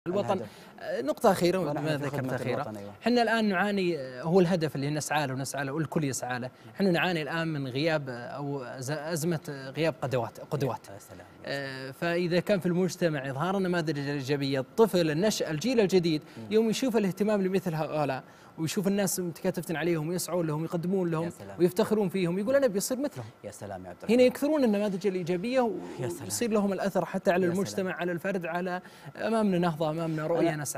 الوطن. الهدف. نقطة أخيرة ونحن ما في ذكرت خدمة أخيرة، الوطن. أيوة. احنا الآن نعاني، هو الهدف اللي نسعى له ونسعى له والكل يسعى له، احنا نعاني الآن من غياب أو أزمة غياب قدوات. يا سلام. فإذا كان في المجتمع إظهار النماذج الإيجابية، الطفل النشأ الجيل الجديد يوم يشوف الاهتمام لمثل هؤلاء ويشوف الناس متكاتفة عليهم ويسعون لهم ويقدمون لهم ويفتخرون فيهم، يقول أنا بيصير مثلهم. يا سلام يا عبد الرحمن. هنا يكثرون النماذج الإيجابية ويصير لهم الأثر حتى على المجتمع، على الفرد، على أمامنا نهضة، أمامنا رؤية.